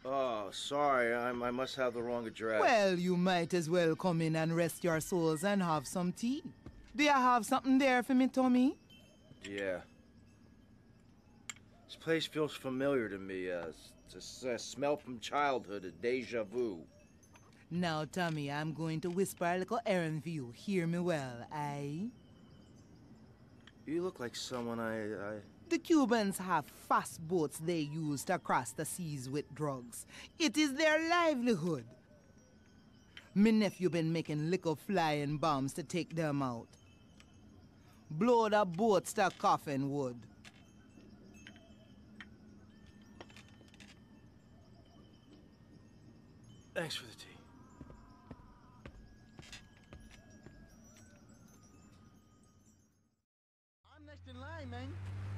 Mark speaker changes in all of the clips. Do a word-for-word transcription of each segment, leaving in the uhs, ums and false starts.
Speaker 1: Oh, sorry, I, I must have the wrong address.
Speaker 2: Well, you might as well come in and rest your souls and have some tea. Do you have something there for me, Tommy?
Speaker 1: Yeah. This place feels familiar to me. Uh, it's a, a smell from childhood, a deja vu.
Speaker 2: Now, Tommy, I'm going to whisper a little errand for you. Hear me well, aye?
Speaker 1: You look like someone I... I...
Speaker 2: The Cubans have fast boats they use to cross the seas with drugs. It is their livelihood. Me nephew been making little flying bombs to take them out. Blow the boats to coffin wood.
Speaker 1: Thanks for the tea.
Speaker 3: I'm next in line, man.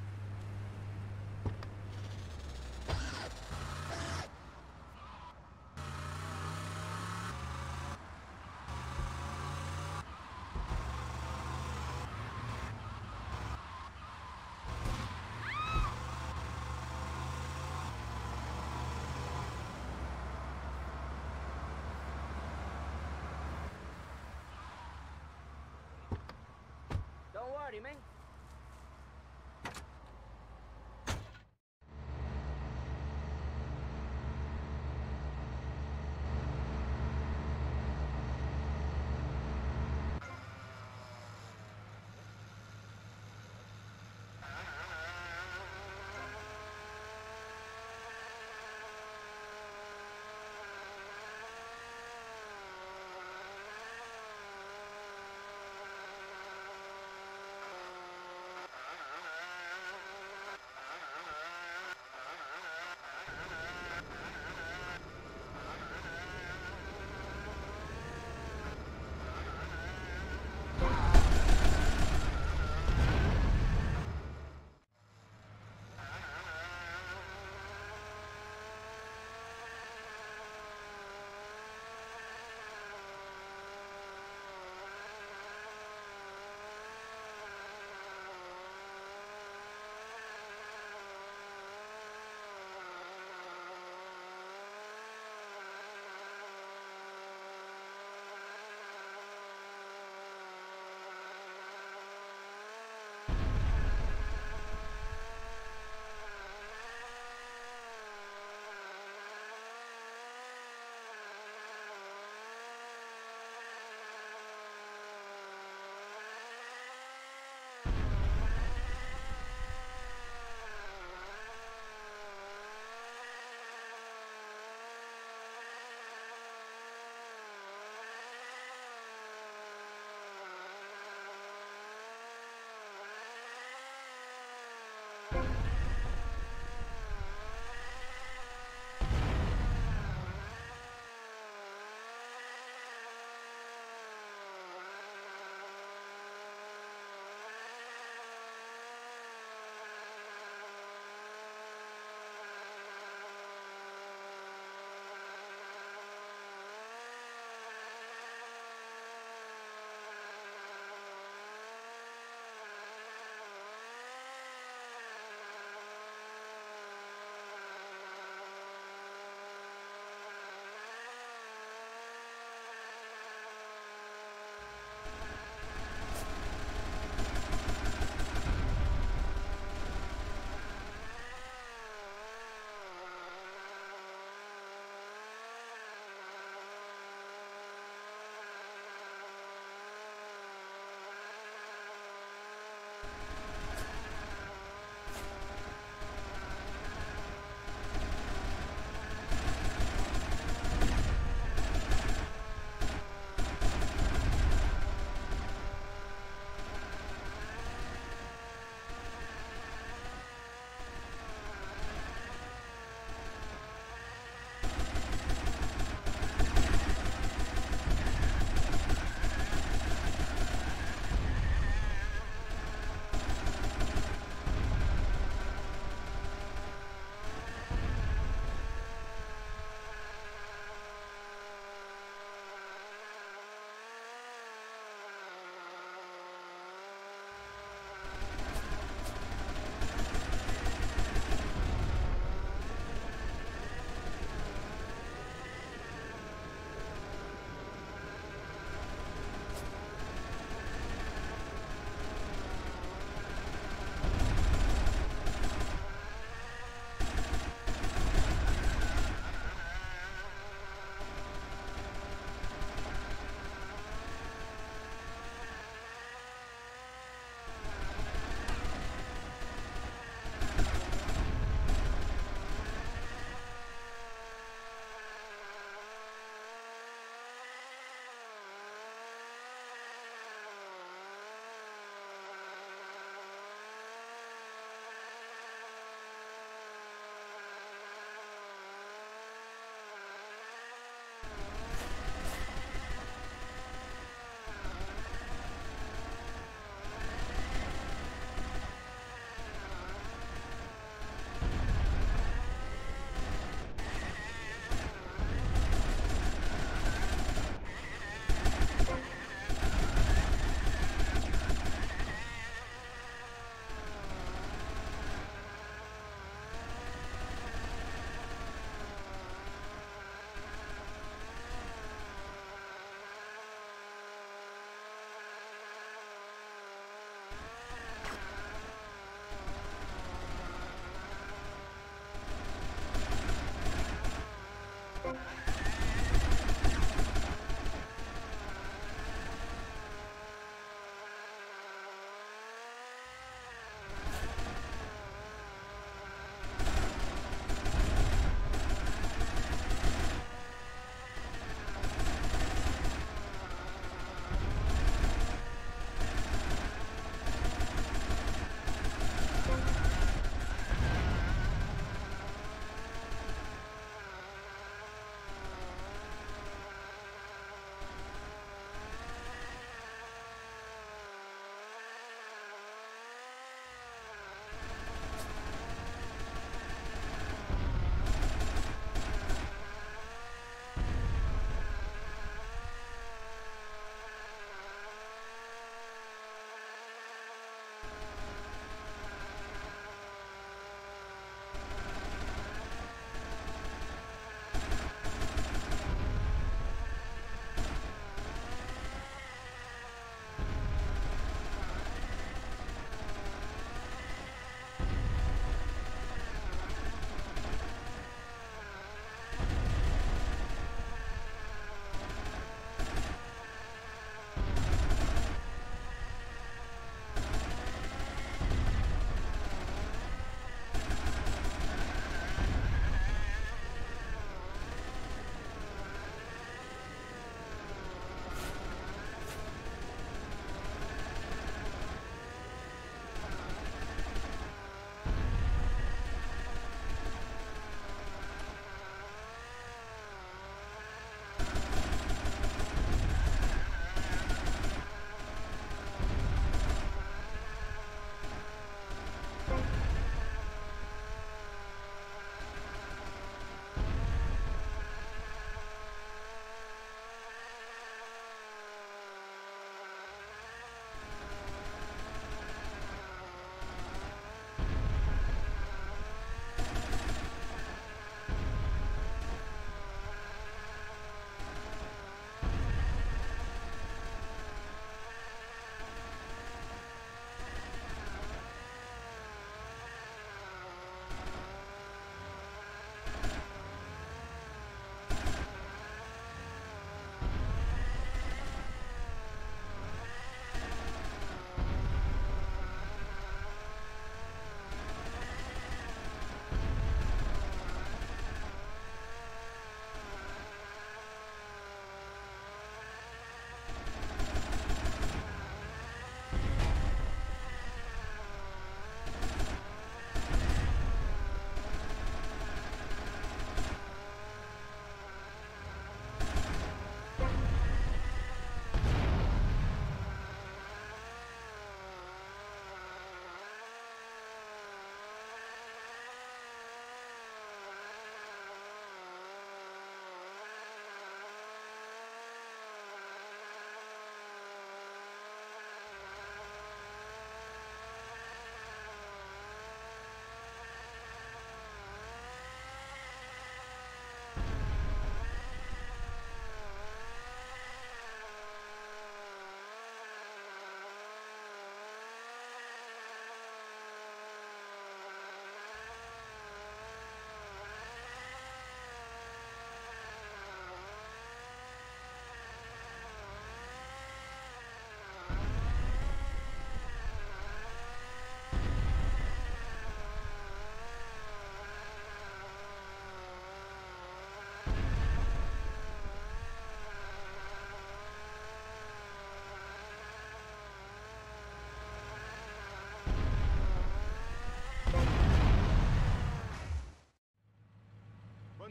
Speaker 4: Don't worry, man.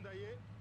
Speaker 5: yet?